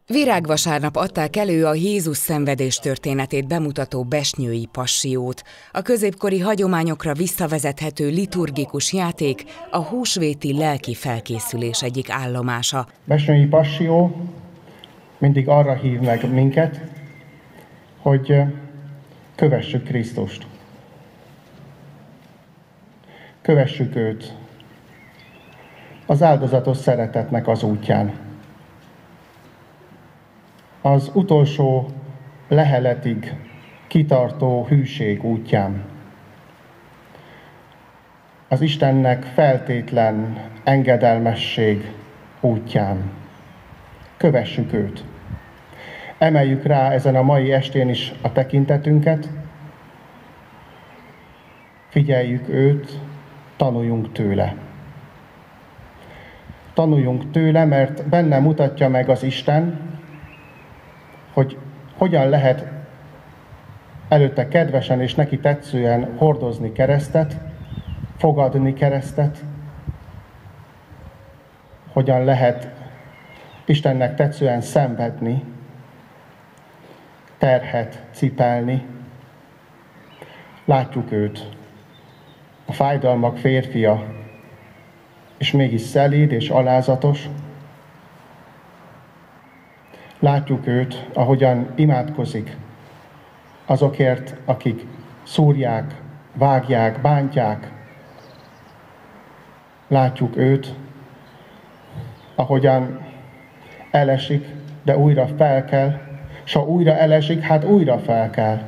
Virágvasárnap adták elő a Jézus szenvedés történetét bemutató besnyői passió-t. A középkori hagyományokra visszavezethető liturgikus játék a húsvéti lelki felkészülés egyik állomása. Besnyői passió mindig arra hív meg minket, hogy kövessük Krisztust. Kövessük őt az áldozatos szeretetnek az útján. Az utolsó leheletig kitartó hűség útján. Az Istennek feltétlen engedelmesség útján. Kövessük őt. Emeljük rá ezen a mai estén is a tekintetünket, figyeljük őt, tanuljunk tőle. Tanuljunk tőle, mert benne mutatja meg az Isten, hogy hogyan lehet előtte kedvesen és neki tetszően hordozni keresztet, fogadni keresztet, hogyan lehet Istennek tetszően szenvedni, terhet cipelni. Látjuk őt, a fájdalmak férfia, és mégis szelíd és alázatos. Látjuk őt, ahogyan imádkozik azokért, akik szúrják, vágják, bántják. Látjuk őt, ahogyan elesik, de újra felkel, s ha újra elesik, hát újra felkel.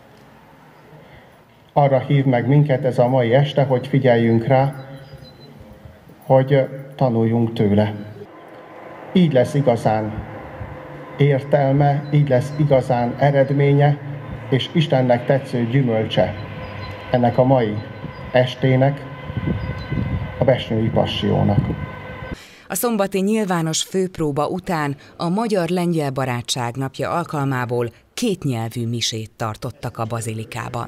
Arra hív meg minket ez a mai este, hogy figyeljünk rá, hogy tanuljunk tőle. Így lesz igazán értelme, így lesz igazán eredménye, és Istennek tetsző gyümölcse ennek a mai estének, a besnyői passió-nak. A szombati nyilvános főpróba után a Magyar-Lengyel Barátság napja alkalmából kétnyelvű misét tartottak a bazilikában.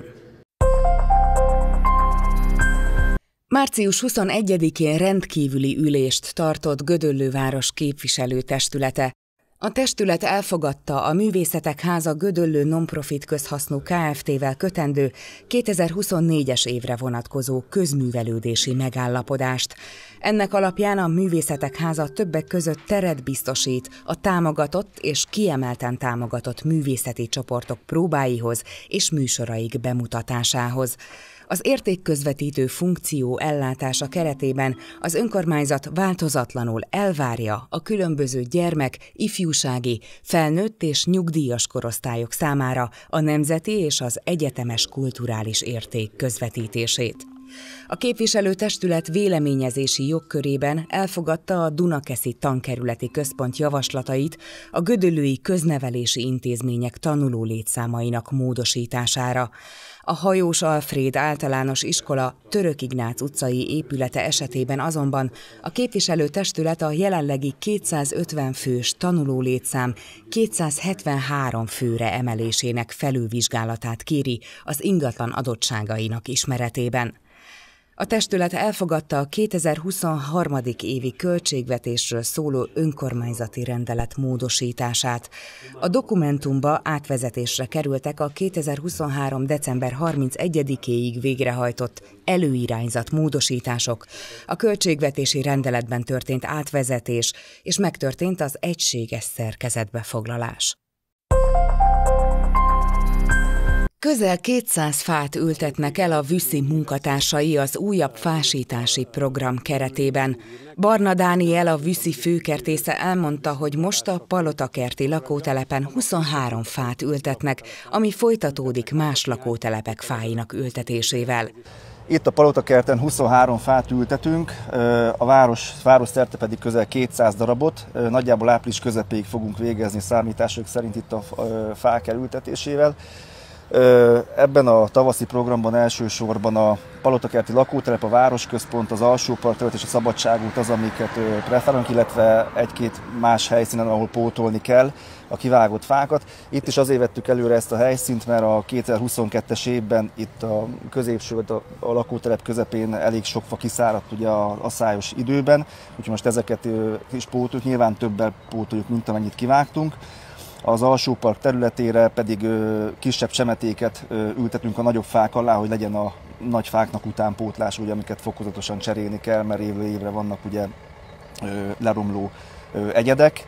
Március 21-én rendkívüli ülést tartott Gödöllő város képviselőtestülete. A testület elfogadta a Művészetek Háza Gödöllő Nonprofit közhasznú Kft-vel kötendő 2024-es évre vonatkozó közművelődési megállapodást. Ennek alapján a Művészetek Háza többek között teret biztosít a támogatott és kiemelten támogatott művészeti csoportok próbáihoz és műsoraik bemutatásához. Az értékközvetítő funkció ellátása keretében az önkormányzat változatlanul elvárja a különböző gyermek, ifjúsági, felnőtt és nyugdíjas korosztályok számára a nemzeti és az egyetemes kulturális érték közvetítését. A képviselőtestület véleményezési jogkörében elfogadta a Dunakeszi Tankerületi Központ javaslatait a gödöllői köznevelési intézmények tanuló létszámainak módosítására. A Hajós Alfréd Általános Iskola Török Ignác utcai épülete esetében azonban a képviselőtestület a jelenlegi 250 fős tanuló létszám 273 főre emelésének felülvizsgálatát kéri az ingatlan adottságainak ismeretében. A testület elfogadta a 2023. évi költségvetésről szóló önkormányzati rendelet módosítását. A dokumentumba átvezetésre kerültek a 2023. december 31-éig végrehajtott előirányzat módosítások, a költségvetési rendeletben történt átvezetés, és megtörtént az egységes szerkezetbefoglalás. Közel 200 fát ültetnek el a VÜSZI munkatársai az újabb fásítási program keretében. Barna Dániel, a VÜSZI főkertésze elmondta, hogy most a Palotakerti lakótelepen 23 fát ültetnek, ami folytatódik más lakótelepek fáinak ültetésével. Itt a Palotakerten 23 fát ültetünk, a város szerte pedig közel 200 darabot. Nagyjából április közepéig fogunk végezni számítások szerint itt a fák elültetésével. Ebben a tavaszi programban elsősorban a Palotakerti lakótelep, a városközpont, az Alsópark terület és a Szabadságút az, amiket preferálunk, illetve egy-két más helyszínen, ahol pótolni kell a kivágott fákat. Itt is azért vettük előre ezt a helyszínt, mert a 2022-es évben itt a középső, a lakótelep közepén elég sok fa kiszáradt ugye a szájos időben, úgyhogy most ezeket is pótoljuk, nyilván többel pótoljuk, mint amennyit kivágtunk. Az Alsópark területére pedig kisebb csemetéket ültetünk a nagyobb fák alá, hogy legyen a nagy fáknak utánpótlás, ugye, amiket fokozatosan cserélni kell, mert évről évre vannak ugye leromló egyedek.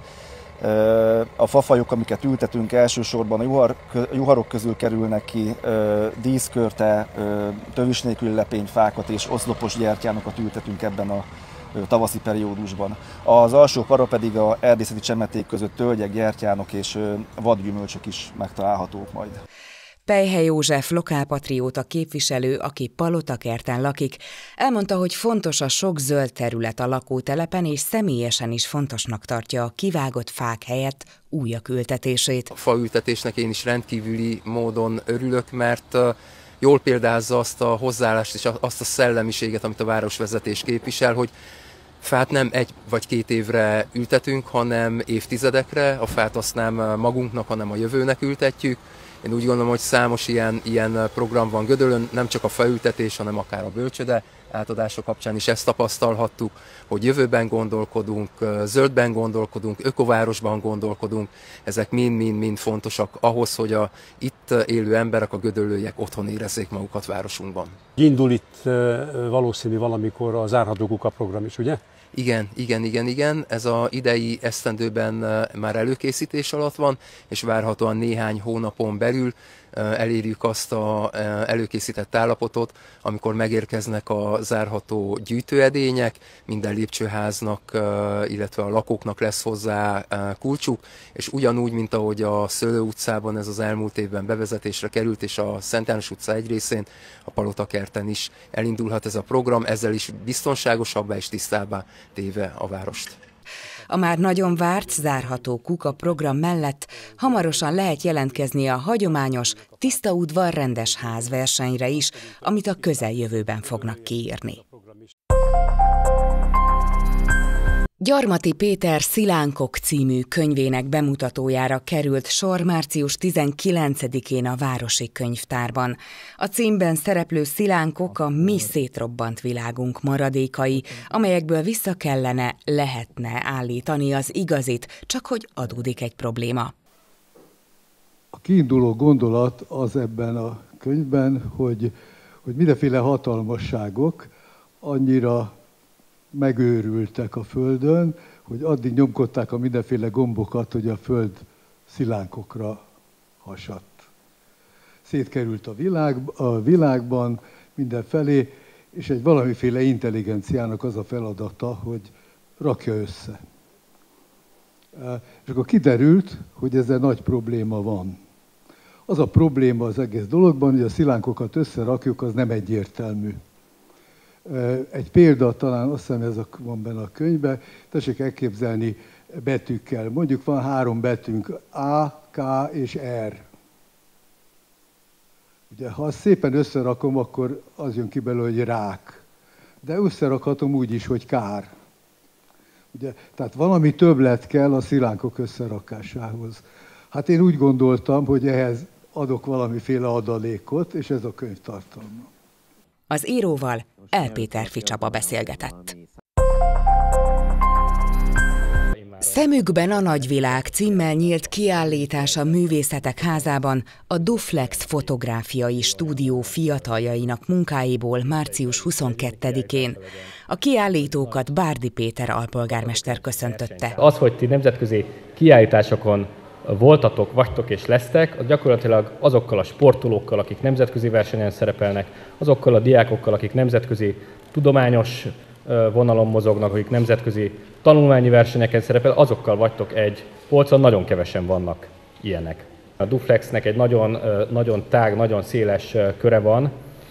A fafajok, amiket ültetünk, elsősorban a juharok közül kerülnek ki, díszkörte, tövis nélküli lepényfákat és oszlopos gyertyánokat ültetünk ebben a tavaszi periódusban. Az alsó parra pedig a erdészeti csemeték között tölgyek, gyertyánok és vadgyümölcsök is megtalálhatók majd. Pejhe József lokálpatrióta képviselő, aki Palotakerten lakik, elmondta, hogy fontos a sok zöld terület a lakótelepen, és személyesen is fontosnak tartja a kivágott fák helyett újak ültetését. A faültetésnek én is rendkívüli módon örülök, mert jól példázza azt a hozzáállást és azt a szellemiséget, amit a városvezetés képvisel, hogy fát nem 1 vagy 2 évre ültetünk, hanem évtizedekre. A fát azt nem magunknak, hanem a jövőnek ültetjük. Én úgy gondolom, hogy számos ilyen program van Gödöllön, nem csak a faültetés, hanem akár a bölcsöde átadása kapcsán is ezt tapasztalhattuk, hogy jövőben gondolkodunk, zöldben gondolkodunk, ökovárosban gondolkodunk. Ezek mind fontosak ahhoz, hogy a itt élő emberek, a gödöllőiek otthon érezzék magukat városunkban. Indul itt valószínű valamikor a Zárható Kuka program is, ugye? Igen. Ez az idei esztendőben már előkészítés alatt van, és várhatóan néhány hónapon belül elérjük azt az előkészített állapotot, amikor megérkeznek a zárható gyűjtőedények, minden lépcsőháznak, illetve a lakóknak lesz hozzá kulcsuk, és ugyanúgy, mint ahogy a Szőlő utcában ez az elmúlt évben bevezetésre került, és a Szent János utca egy részén, a Palotakerten is elindulhat ez a program, ezzel is biztonságosabbá és tisztábbá téve a várost. A már nagyon várt Zárható Kuka program mellett hamarosan lehet jelentkezni a hagyományos Tiszta udvar rendes ház versenyre is, amit a közeljövőben fognak kiírni. Gyarmati Péter Szilánkok című könyvének bemutatójára került sor március 19-én a Városi Könyvtárban. A címben szereplő szilánkok a mi szétrobbant világunk maradékai, amelyekből vissza lehetne állítani az igazit, csak hogy adódik egy probléma. A kiinduló gondolat az ebben a könyvben, hogy mindenféle hatalmasságok annyira megőrültek a Földön, hogy addig nyomkodták a mindenféle gombokat, hogy a Föld szilánkokra hasadt. Szétkerült a világban mindenfelé, és egy valamiféle intelligenciának az a feladata, hogy rakja össze. És akkor kiderült, hogy ezzel nagy probléma van. Az a probléma az egész dologban, hogy a szilánkokat összerakjuk, az nem egyértelmű. Egy példa, talán azt hiszem ez van benne a könyvben, tessék elképzelni betűkkel. Mondjuk van 3 betűnk, A, K és R. Ugye, ha azt szépen összerakom, akkor az jön ki belőle, hogy rák. De összerakhatom úgy is, hogy kár. Ugye, tehát valami többlet kell a szilánkok összerakásához. Hát én úgy gondoltam, hogy ehhez adok valamiféle adalékot, és ez a könyv tartalma. Az íróval L. Péter Ficsaba beszélgetett. Szemükben a nagyvilág címmel nyílt kiállítás a Művészetek Házában a Duflex fotográfiai stúdió fiataljainak munkáiból március 22-én. A kiállítókat Bárdi Péter alpolgármester köszöntötte. Az, hogy ti nemzetközi kiállításokon voltatok, vagytok és lesztek, az gyakorlatilag azokkal a sportolókkal, akik nemzetközi versenyen szerepelnek, azokkal a diákokkal, akik nemzetközi tudományos vonalon mozognak, akik nemzetközi tanulmányi versenyeken szerepel, azokkal vagytok egy polcon, nagyon kevesen vannak ilyenek. A Duflexnek egy nagyon tág, nagyon széles köre van,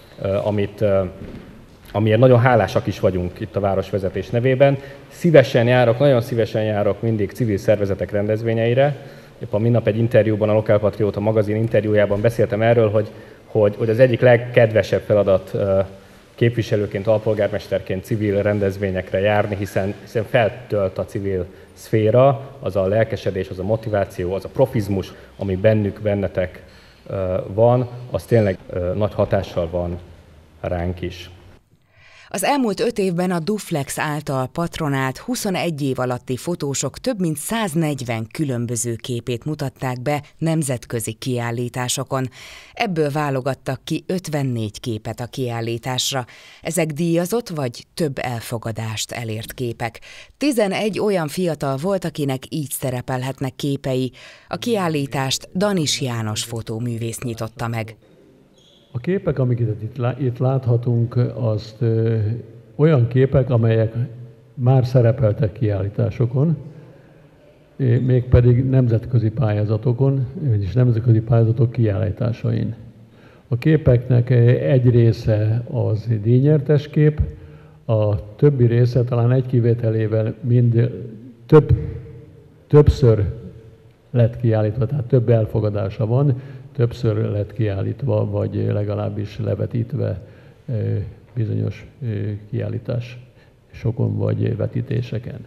amiért nagyon hálásak is vagyunk itt a városvezetés nevében. Nagyon szívesen járok mindig civil szervezetek rendezvényeire, épp a minap egy interjúban, a Lokálpatrióta magazin interjújában beszéltem erről, hogy az egyik legkedvesebb feladat képviselőként, alpolgármesterként civil rendezvényekre járni, hiszen feltölt a civil szféra, az a lelkesedés, az a motiváció, az a profizmus, ami bennetek van, az tényleg nagy hatással van ránk is. Az elmúlt 5 évben a Duflex által patronált 21 év alatti fotósok több mint 140 különböző képét mutatták be nemzetközi kiállításokon. Ebből válogattak ki 54 képet a kiállításra. Ezek díjazott vagy több elfogadást elért képek. 11 olyan fiatal volt, akinek így szerepelhetnek képei. A kiállítást Danis János fotóművész nyitotta meg. A képek, amiket itt láthatunk, azt olyan képek, amelyek már szerepeltek kiállításokon, mégpedig nemzetközi pályázatokon, vagyis nemzetközi pályázatok kiállításain. A képeknek egy része az díjnyertes kép, a többi része talán egy kivételével mind többször lett kiállítva, tehát több elfogadása van, többször lett kiállítva, vagy legalábbis levetítve bizonyos kiállításokon vagy vetítéseken.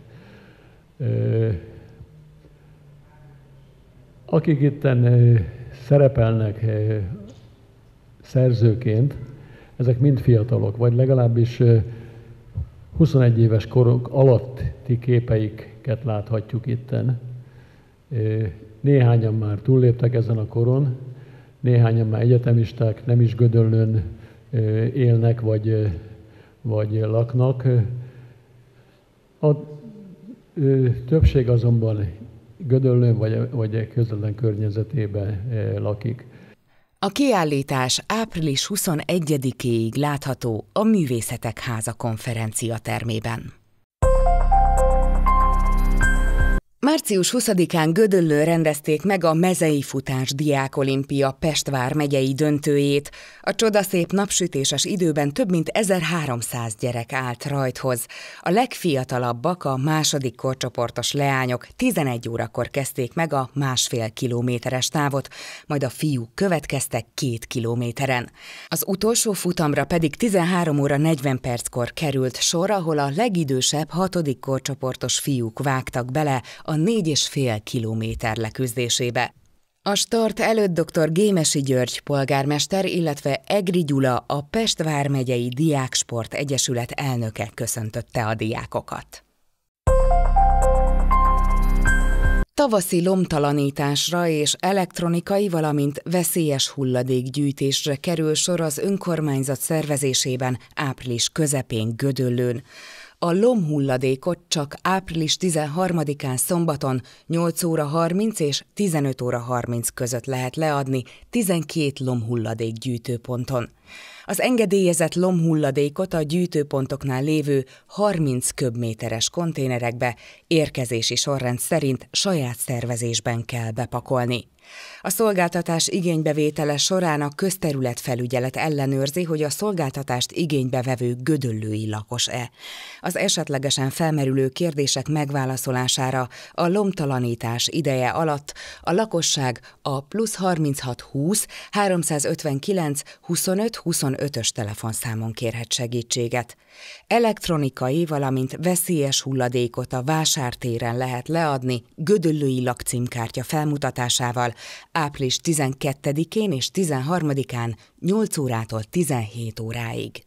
Akik itten szerepelnek szerzőként, ezek mind fiatalok, vagy legalábbis 21 éves korok alatti képeiket láthatjuk itten. Néhányan már túlléptek ezen a koron, néhányan már egyetemisták, nem is Gödöllőn élnek vagy laknak. A többség azonban Gödöllőn vagy közvetlen környezetében lakik. A kiállítás április 21-éig látható a Művészetek Háza konferenciatermében. Március 20-án Gödöllőn rendezték meg a mezei futás diákolimpia Pest vármegyei döntőjét. A csodaszép napsütéses időben több mint 1300 gyerek állt rajthoz. A legfiatalabbak, a második korcsoportos leányok 11 órakor kezdték meg a 1,5 kilométeres távot, majd a fiúk következtek 2 kilométeren. Az utolsó futamra pedig 13 óra 40 perckor került sor, ahol a legidősebb 6. korcsoportos fiúk vágtak bele a 4,5 kilométer leküzdésébe. A start előtt dr. Gémesi György polgármester, illetve Egri Gyula, a Pest vármegyei Diáksport Egyesület elnöke köszöntötte a diákokat. Tavaszi lomtalanításra és elektronikai, valamint veszélyes hulladékgyűjtésre kerül sor az önkormányzat szervezésében április közepén Gödöllőn. A lomhulladékot csak április 13-án szombaton 8 óra 30 és 15 óra 30 között lehet leadni 12 lomhulladék gyűjtőponton. Az engedélyezett lomhulladékot a gyűjtőpontoknál lévő 30 köbméteres konténerekbe érkezési sorrend szerint saját szervezésben kell bepakolni. A szolgáltatás igénybevétele során a közterületfelügyelet ellenőrzi, hogy a szolgáltatást igénybevevő gödöllői lakos-e. Az esetlegesen felmerülő kérdések megválaszolására a lomtalanítás ideje alatt a lakosság a +36 20 359 25 25-ös telefonszámon kérhet segítséget. Elektronikai, valamint veszélyes hulladékot a vásártéren lehet leadni gödöllői lakcímkártya felmutatásával április 12-én és 13-án 8 órától 17 óráig.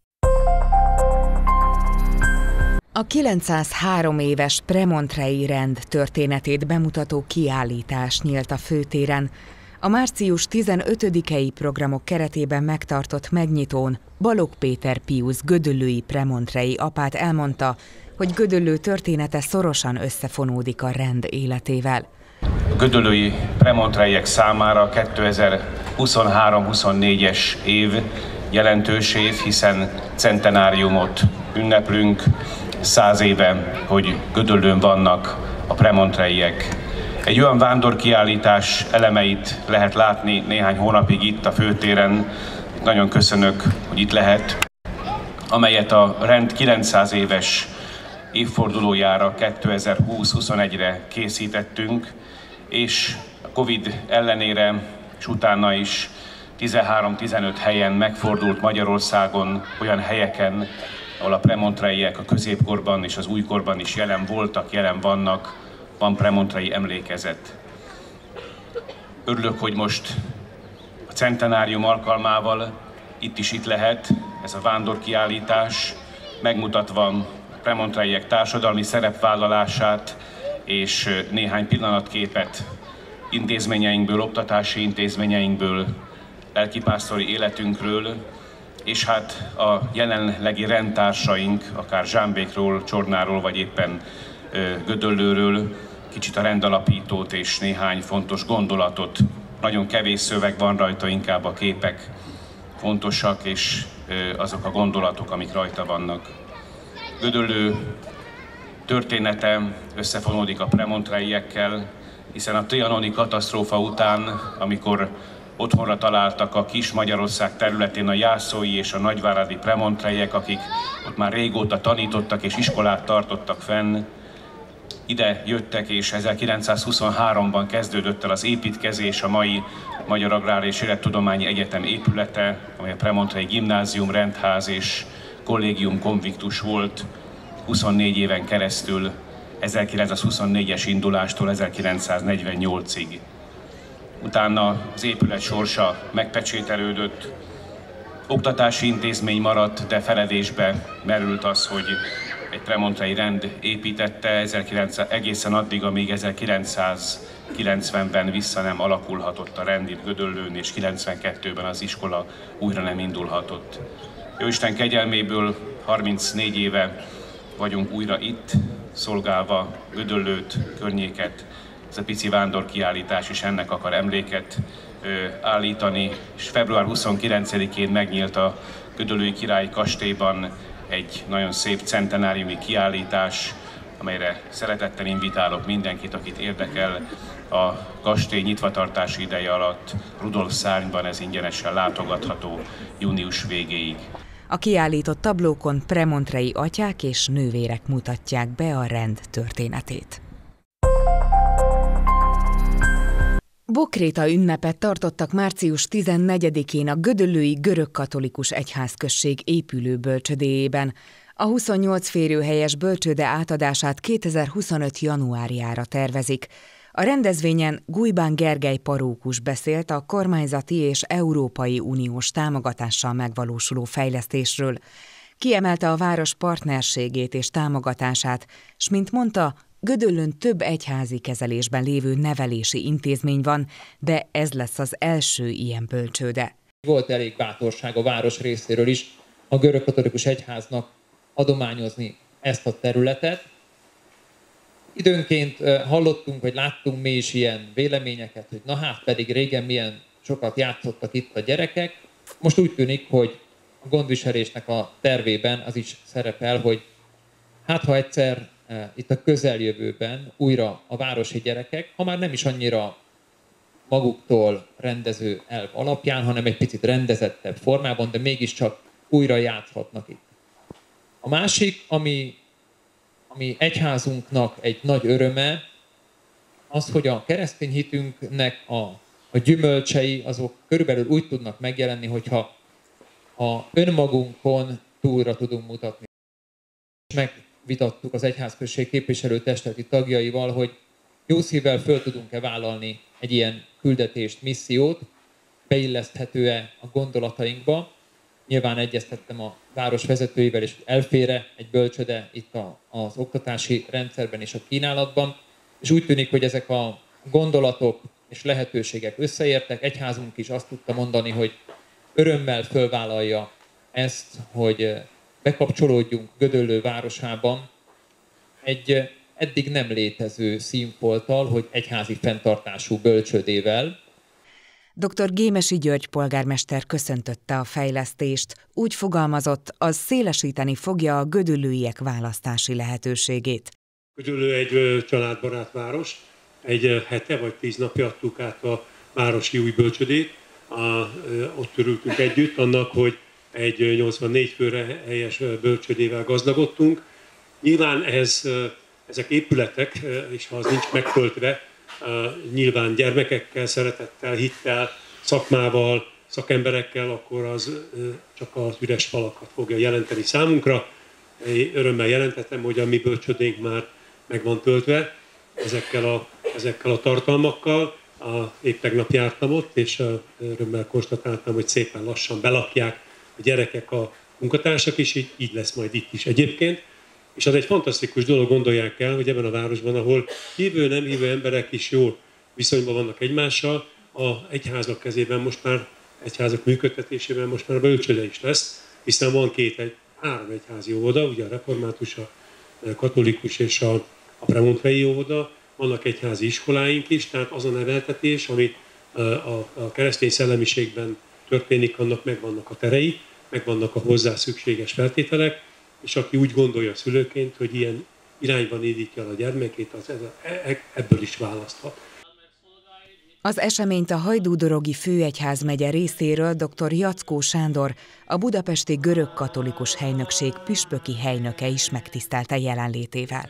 A 903 éves Premontrei rend történetét bemutató kiállítás nyílt a főtéren. A március 15-i programok keretében megtartott megnyitón Balogh Péter Piusz gödöllői premontrei apát elmondta, hogy Gödöllő története szorosan összefonódik a rend életével. A gödöllői premontreiek számára 2023-24-es év jelentős év, hiszen centenáriumot ünneplünk, 100 éve, hogy Gödöllőn vannak a premontreiek. Egy olyan vándorkiállítás elemeit lehet látni néhány hónapig itt a főtéren. Nagyon köszönök, hogy itt lehet, amelyet a rend 900 éves évfordulójára 2020-21-re készítettünk, és a Covid ellenére és utána is 13-15 helyen megfordult Magyarországon, olyan helyeken, ahol a premontraiek a középkorban és az újkorban is jelen voltak, jelen vannak, van premontrai emlékezet. Örülök, hogy most a centenárium alkalmával itt lehet ez a vándorkiállítás, megmutatva a premontraiek társadalmi szerepvállalását és néhány pillanatképet intézményeinkből, oktatási intézményeinkből, lelkipásztori életünkről, és hát a jelenlegi rendtársaink, akár Zsámbékról, Csornáról, vagy éppen Gödöllőről, kicsit a rendalapítót és néhány fontos gondolatot. Nagyon kevés szöveg van rajta, inkább a képek fontosak, és azok a gondolatok, amik rajta vannak. Gödöllő története összefonódik a premontraiekkel, hiszen a trianoni katasztrófa után, amikor otthonra találtak a kis Magyarország területén a jászói és a nagyváradi premontraiek, akik ott már régóta tanítottak és iskolát tartottak fenn, ide jöttek, és 1923-ban kezdődött el az építkezés, a mai Magyar Agrár és Élettudományi Egyetem épülete, amely a Premontrai Gimnázium, Rendház és Kollégium Convictus volt 24 éven keresztül, 1924-es indulástól 1948-ig. Utána az épület sorsa megpecsételődött, oktatási intézmény maradt, de feledésbe merült az, hogy egy premontrai rend építette egészen addig, amíg 1990-ben vissza nem alakulhatott a rend itt Gödöllőn, és 92-ben az iskola újra nem indulhatott. Jóisten kegyelméből 34 éve vagyunk újra itt, szolgálva Gödöllőt, környéket. Ez a pici vándorkiállítás is ennek akar emléket állítani, és február 29-én megnyílt a Gödöllői Királyi Kastélyban egy nagyon szép centenáriumi kiállítás, amelyre szeretettel invitálok mindenkit, akit érdekel. A kastély nyitvatartási ideje alatt Rudolf szárnyban ez ingyenesen látogatható június végéig. A kiállított tablókon premontrai atyák és nővérek mutatják be a rend történetét. Bokréta ünnepet tartottak március 14-én a gödöllői görögkatolikus egyházközség épülő bölcsödéjében. A 28 férőhelyes bölcsőde átadását 2025. januárjára tervezik. A rendezvényen Gujbán Gergely parókus beszélt a kormányzati és Európai Uniós támogatással megvalósuló fejlesztésről. Kiemelte a város partnerségét és támogatását, s mint mondta, Gödöllőn több egyházi kezelésben lévő nevelési intézmény van, de ez lesz az első ilyen bölcsőde. Volt elég bátorság a város részéről is a görögkatolikus egyháznak adományozni ezt a területet. Időnként hallottunk, vagy láttunk mi is ilyen véleményeket, hogy na hát pedig régen milyen sokat játszottak itt a gyerekek. Most úgy tűnik, hogy a gondviselésnek a tervében az is szerepel, hogy hát ha egyszer itt a közeljövőben újra a városi gyerekek, ha már nem is annyira maguktól rendező elv alapján, hanem egy picit rendezettebb formában, de mégiscsak újra játszhatnak itt. A másik, ami egyházunknak egy nagy öröme, az, hogy a keresztény hitünknek a gyümölcsei, azok körülbelül úgy tudnak megjelenni, hogyha önmagunkon túlra tudunk mutatni. Megvitattuk az egyházközség képviselőtestületi tagjaival, hogy jó szívvel föl tudunk-e vállalni egy ilyen küldetést, missziót, beilleszthető-e a gondolatainkba. Nyilván egyeztettem a város vezetőivel, és elfér-e egy bölcsöde itt az oktatási rendszerben és a kínálatban. És úgy tűnik, hogy ezek a gondolatok és lehetőségek összeértek. Egyházunk is azt tudta mondani, hogy örömmel fölvállalja ezt, hogy bekapcsolódjunk Gödöllő városában egy eddig nem létező színfolttal, hogy egyházi fenntartású bölcsődével. Dr. Gémesi György polgármester köszöntötte a fejlesztést, úgy fogalmazott, az szélesíteni fogja a gödöllőiek választási lehetőségét. Gödöllő egy családbarát város, egy hete vagy 10 napja adtuk át a városi új bölcsödét. Ott örültünk együtt annak, hogy egy 84 főre helyes bölcsödével gazdagodtunk. Nyilván ezek épületek, és ha az nincs megtöltve, nyilván gyermekekkel, szeretettel, hittel, szakmával, szakemberekkel, akkor az csak az üres falakat fogja jelenteni számunkra. Én örömmel jelentettem, hogy a mi bölcsödénk már meg van töltve ezekkel a tartalmakkal. Épp tegnap jártam ott, és örömmel konstatáltam, hogy szépen lassan belakják a gyerekek, a munkatársak is, így lesz majd itt is egyébként. És az egy fantasztikus dolog, gondolják el, hogy ebben a városban, ahol hívő, nem hívő emberek is jól viszonyban vannak egymással, a egyházak kezében most már, egyházak működtetésében most már a bölcsőde is lesz, hiszen van három egyházi óvoda, ugye a református, a katolikus és a premontrei óvoda, vannak egyházi iskoláink is, tehát az a neveltetés, ami a keresztény szellemiségben történik, annak megvannak a terei, megvannak a hozzá szükséges feltételek, és aki úgy gondolja szülőként, hogy ilyen irányban indítja a gyermekét, az ebből is választhat. Az eseményt a Hajdú-dorogi főegyházmegye részéről dr. Jackó Sándor, a budapesti görög-katolikus helynökség püspöki helynöke is megtisztelte jelenlétével.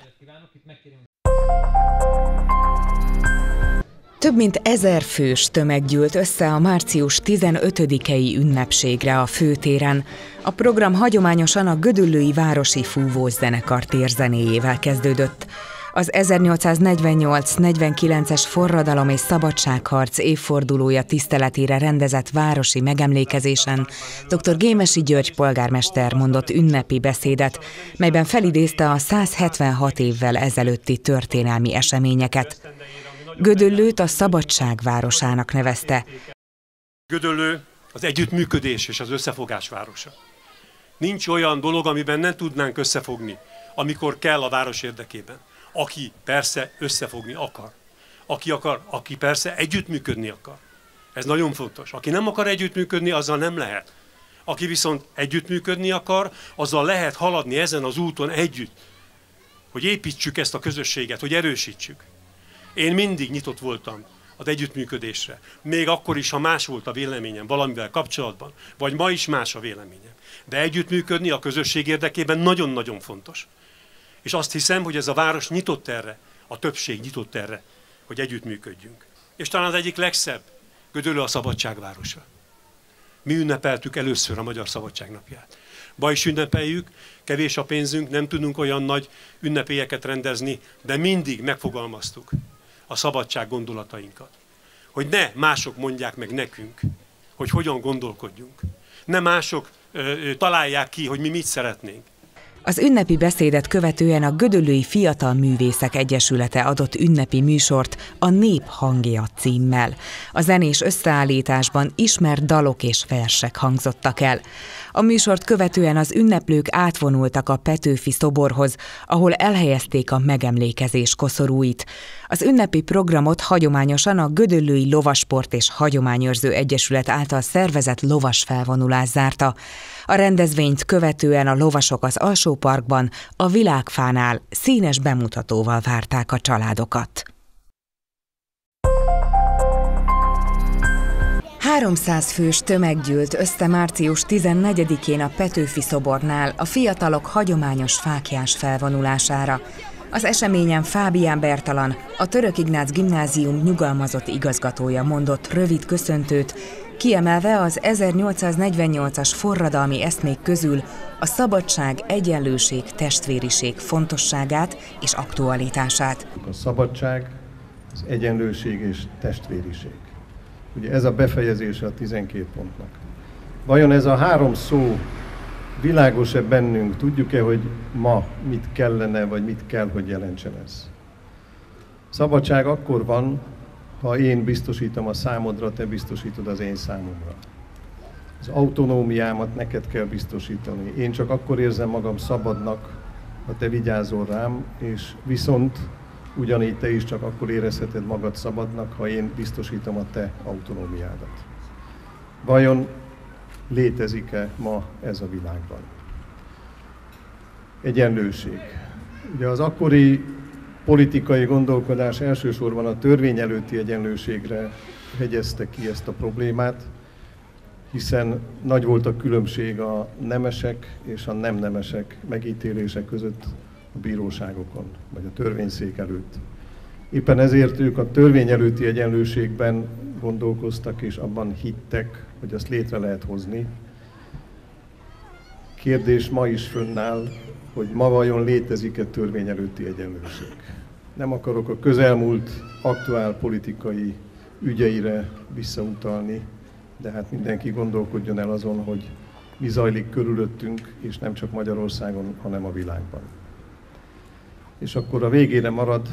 Több mint 1000 fős tömeg gyűlt össze a március 15-i ünnepségre a főtéren. A program hagyományosan a gödöllői városi fúvós zenekar térzenéjével kezdődött. Az 1848-49-es forradalom és szabadságharc évfordulója tiszteletére rendezett városi megemlékezésen dr. Gémesi György polgármester mondott ünnepi beszédet, melyben felidézte a 176 évvel ezelőtti történelmi eseményeket. Gödöllőt a szabadság városának nevezte. Gödöllő az együttműködés és az összefogás városa. Nincs olyan dolog, amiben nem tudnánk összefogni, amikor kell a város érdekében. Aki persze összefogni akar. Aki persze együttműködni akar. Ez nagyon fontos. Aki nem akar együttműködni, azzal nem lehet. Aki viszont együttműködni akar, azzal lehet haladni ezen az úton együtt. Hogy építsük ezt a közösséget, hogy erősítsük. Én mindig nyitott voltam az együttműködésre. Még akkor is, ha más volt a véleményem valamivel kapcsolatban, vagy ma is más a véleményem. De együttműködni a közösség érdekében nagyon-nagyon fontos. És azt hiszem, hogy ez a város nyitott erre, a többség nyitott erre, hogy együttműködjünk. És talán az egyik legszebb, Gödöllő a szabadságvárosa. Mi ünnepeltük először a Magyar Szabadságnapját. Ma is ünnepeljük, kevés a pénzünk, nem tudunk olyan nagy ünnepélyeket rendezni, de mindig megfogalmaztuk a szabadság gondolatainkat. Hogy ne mások mondják meg nekünk, hogy hogyan gondolkodjunk. Ne mások találják ki, hogy mi mit szeretnénk. Az ünnepi beszédet követően a Gödöllői Fiatal Művészek Egyesülete adott ünnepi műsort a Nép hangja címmel. A zenés összeállításban ismert dalok és versek hangzottak el. A műsort követően az ünneplők átvonultak a Petőfi szoborhoz, ahol elhelyezték a megemlékezés koszorúit. Az ünnepi programot hagyományosan a Gödöllői Lovasport és Hagyományőrző Egyesület által szervezett lovas felvonulás zárta. A rendezvényt követően a lovasok az Alsóparkban, a Világfánál színes bemutatóval várták a családokat. 300 fős tömeg gyűlt össze március 14-én a Petőfi szobornál a fiatalok hagyományos fáklyás felvonulására. Az eseményen Fábián Bertalan, a Török Ignác Gimnázium nyugalmazott igazgatója mondott rövid köszöntőt, kiemelve az 1848-as forradalmi eszmék közül a szabadság, egyenlőség, testvériség fontosságát és aktualitását. A szabadság, az egyenlőség és testvériség. Ugye ez a befejezése a 12 pontnak. Vajon ez a 3 szó világos-e bennünk? Tudjuk-e, hogy ma mit kellene, vagy mit kell, hogy jelentsen ez? Szabadság akkor van, ha én biztosítom a számodra, te biztosítod az én számomra. Az autonómiámat neked kell biztosítani. Én csak akkor érzem magam szabadnak, ha te vigyázol rám, és viszont ugyanígy te is csak akkor érezheted magad szabadnak, ha én biztosítom a te autonómiádat. Vajon létezik-e ma ez a világban? Egyenlőség. Ugye az akkori politikai gondolkodás elsősorban a törvény előtti egyenlőségre hegyezte ki ezt a problémát, hiszen nagy volt a különbség a nemesek és a nem nemesek megítélése között a bíróságokon, vagy a törvényszék előtt. Éppen ezért ők a törvény előtti egyenlőségben gondolkoztak, és abban hittek, hogy azt létre lehet hozni. Kérdés ma is fönnáll, hogy ma vajon létezik-e törvény előtti egyenlőség. Nem akarok a közelmúlt aktuál politikai ügyeire visszautalni, de hát mindenki gondolkodjon el azon, hogy mi zajlik körülöttünk, és nem csak Magyarországon, hanem a világban. És akkor a végére marad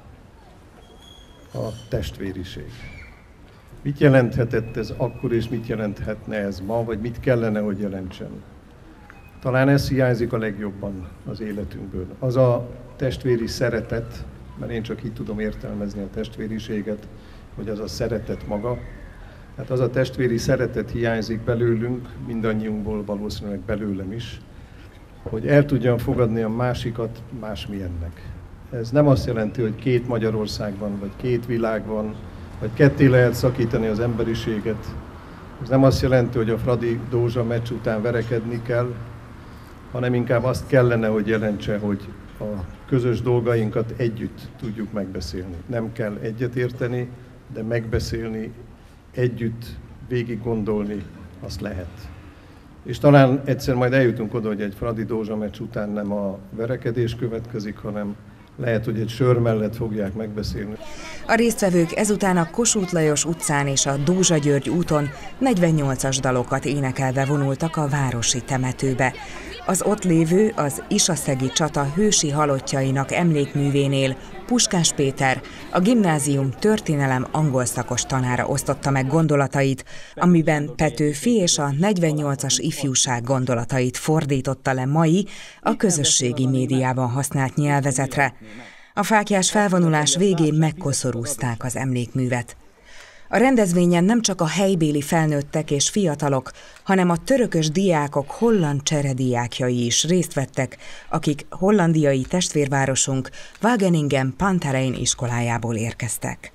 a testvériség. Mit jelenthetett ez akkor, és mit jelenthetne ez ma, vagy mit kellene, hogy jelentsen? Talán ez hiányzik a legjobban az életünkből. Az a testvéri szeretet, mert én csak így tudom értelmezni a testvériséget, hogy az a szeretet maga. Hát az a testvéri szeretet hiányzik belőlünk, mindannyiunkból, valószínűleg belőlem is, hogy el tudjam fogadni a másikat másmilyennek. Ez nem azt jelenti, hogy két Magyarország van, vagy két világ van, vagy ketté lehet szakítani az emberiséget. Ez nem azt jelenti, hogy a Fradi-Dózsa meccs után verekedni kell, hanem inkább azt kellene, hogy jelentse, hogy a közös dolgainkat együtt tudjuk megbeszélni. Nem kell egyetérteni, de megbeszélni, együtt végig gondolni, azt lehet. És talán egyszer majd eljutunk oda, hogy egy Fradi-Dózsa meccs után nem a verekedés következik, hanem lehet, hogy egy sör mellett fogják megbeszélni. A résztvevők ezután a Kossuth Lajos utcán és a Dózsa György úton 48-as dalokat énekelve vonultak a városi temetőbe. Az ott lévő, az Isaszegi csata hősi halottjainak emlékművénél Puskás Péter, a gimnázium történelem angol szakos tanára osztotta meg gondolatait, amiben Petőfi és a 48-as ifjúság gondolatait fordította le mai, a közösségi médiában használt nyelvezetre. A fáklyás felvonulás végén megkoszorúzták az emlékművet. A rendezvényen nem csak a helybéli felnőttek és fiatalok, hanem a törökös diákok holland cserediákjai is részt vettek, akik hollandiai testvérvárosunk Wageningen Panterijn iskolájából érkeztek.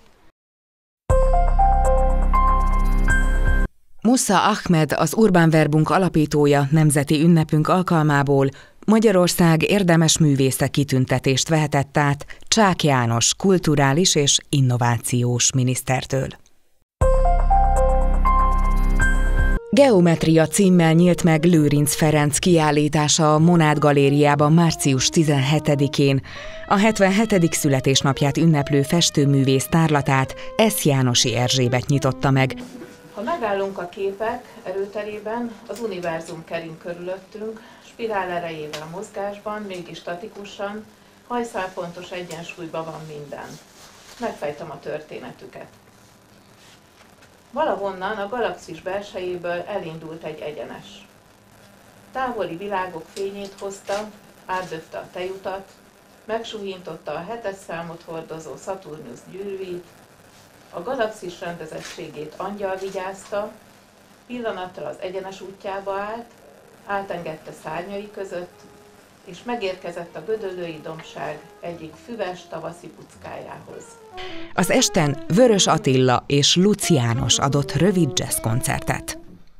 Musa Ahmed, az Urban Verbunk alapítója nemzeti ünnepünk alkalmából Magyarország érdemes művésze kitüntetést vehetett át Csák János kulturális és innovációs minisztertől. Geometria címmel nyílt meg Lőrinc Ferenc kiállítása a Monád Galériában március 17-én. A 77. születésnapját ünneplő festőművész tárlatát S. Jánosi Erzsébet nyitotta meg. Ha megállunk a képek erőterében, az univerzum kering körülöttünk, spirál erejével mozgásban, mégis statikusan, hajszálpontos egyensúlyban van minden. Megfejtem a történetüket. Valahonnan a galaxis belsejéből elindult egy egyenes. Távoli világok fényét hozta, átdöfte a tejutat, megsuhintotta a 7. számot hordozó Szaturnusz gyűrűit, a galaxis rendezettségét angyal vigyázta, pillanattal az egyenes útjába állt, átengedte szárnyai között, és megérkezett a Gödöllői dombság egyik füves tavaszi puckájához. Az esten Vörös Attila és Luc János adott rövid jazzkoncertet.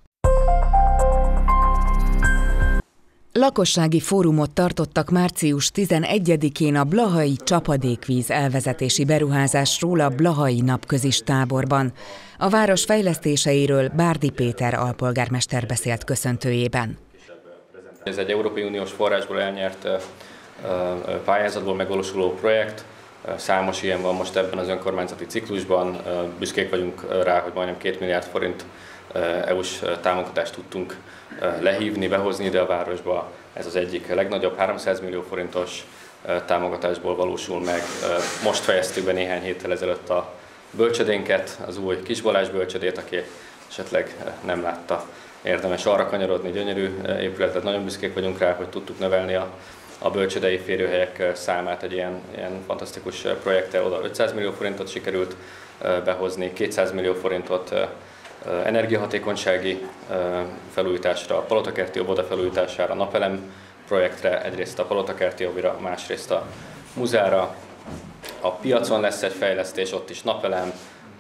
Lakossági fórumot tartottak március 11-én a blahai csapadékvíz elvezetési beruházásról a Blahai Napközis táborban. A város fejlesztéseiről Bárdi Péter alpolgármester beszélt köszöntőjében. Ez egy Európai Uniós forrásból elnyert pályázatból megvalósuló projekt. Számos ilyen van most ebben az önkormányzati ciklusban. Büszkék vagyunk rá, hogy majdnem 2 milliárd forint EU-s támogatást tudtunk lehívni, behozni ide a városba. Ez az egyik legnagyobb, 300 millió forintos támogatásból valósul meg. Most fejeztük be néhány héttel ezelőtt a bölcsödénket, az új Kis Balázs bölcsödét, aki esetleg nem látta, érdemes arra kanyarodni, gyönyörű épületet. Nagyon büszkék vagyunk rá, hogy tudtuk növelni a bölcsödei férőhelyek számát egy ilyen fantasztikus projekttel. Oda 500 millió forintot sikerült behozni, 200 millió forintot energiahatékonysági felújításra, a Palotakerti óvoda felújítására, napelem projektre, egyrészt a Palotakerti óvira, másrészt a muzára. A piacon lesz egy fejlesztés, ott is napelem,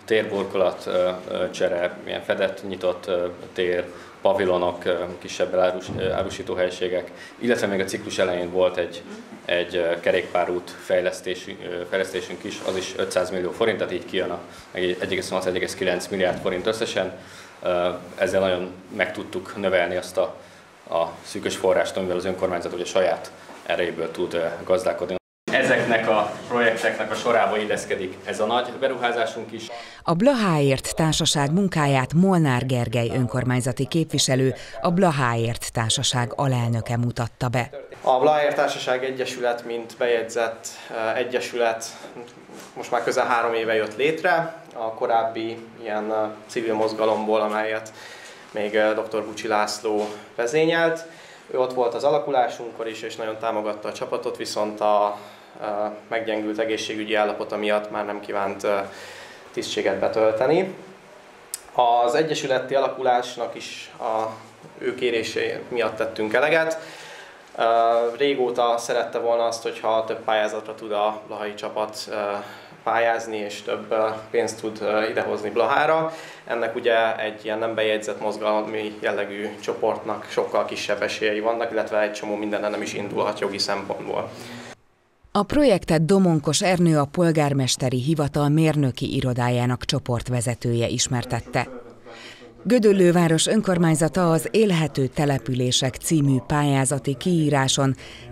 térburkolat, csere, ilyen fedett, nyitott tér, pavilonok, kisebb árusítóhelyiségek, illetve még a ciklus elején volt egy kerékpárút fejlesztésünk is, az is 500 millió forint, tehát így kijön a 1,8-1,9 milliárd forint összesen. Ezzel nagyon meg tudtuk növelni azt a szűkös forrást, amivel az önkormányzat ugye saját erejéből tud gazdálkodni. Ezeknek a projekteknek a sorába illeszkedik ez a nagy beruházásunk is. A Blaháért Társaság munkáját Molnár Gergely önkormányzati képviselő, a Blaháért Társaság alelnöke mutatta be. A Blaháért Társaság Egyesület, mint bejegyzett egyesület, most már közel 3 éve jött létre, a korábbi ilyen civil mozgalomból, amelyet még dr. Bucsi László vezényelt. Ő ott volt az alakulásunkkor is, és nagyon támogatta a csapatot, viszont a meggyengült egészségügyi állapota miatt már nem kívánt tisztséget betölteni. Az egyesületi alakulásnak is ő kérésé miatt tettünk eleget. Régóta szerette volna azt, hogyha több pályázatra tud a blahai csapat pályázni, és több pénzt tud idehozni Blahára. Ennek ugye egy ilyen nem bejegyzett mozgalmi jellegű csoportnak sokkal kisebb esélyei vannak, illetve egy csomó mindenen nem is indulhat jogi szempontból. A projektet Domonkos Ernő, a polgármesteri hivatal mérnöki irodájának csoportvezetője ismertette. Gödöllő város önkormányzata az Élhető települések című pályázati kiíráson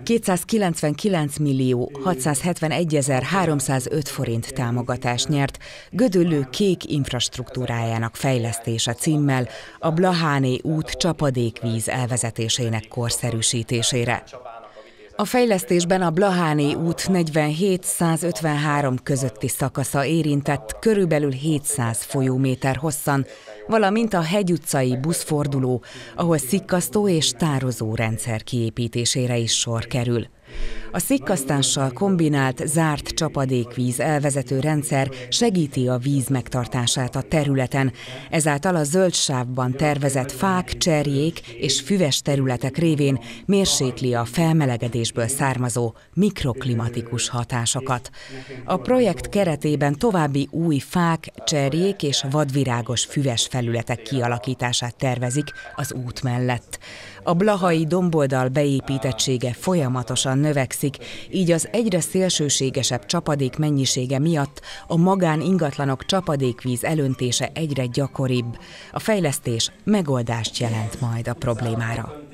299.671.305 forint támogatást nyert Gödöllő kék infrastruktúrájának fejlesztése címmel a Blaháné út csapadékvíz elvezetésének korszerűsítésére. A fejlesztésben a Blaháné út 47-153 közötti szakasza érintett, körülbelül 700 folyóméter hosszan, valamint a Hegy utcai buszforduló, ahol szikkasztó és tározó rendszer kiépítésére is sor kerül. A szikkasztással kombinált zárt csapadékvíz elvezető rendszer segíti a víz megtartását a területen, ezáltal a zöld sávban tervezett fák, cserjék és füves területek révén mérsékli a felmelegedésből származó mikroklimatikus hatásokat. A projekt keretében további új fák, cserjék és vadvirágos füves felületek kialakítását tervezik az út mellett. A blahai domboldal beépítettsége folyamatosan növekszik, így az egyre szélsőségesebb csapadék mennyisége miatt a magáningatlanok csapadékvíz elöntése egyre gyakoribb. A fejlesztés megoldást jelent majd a problémára.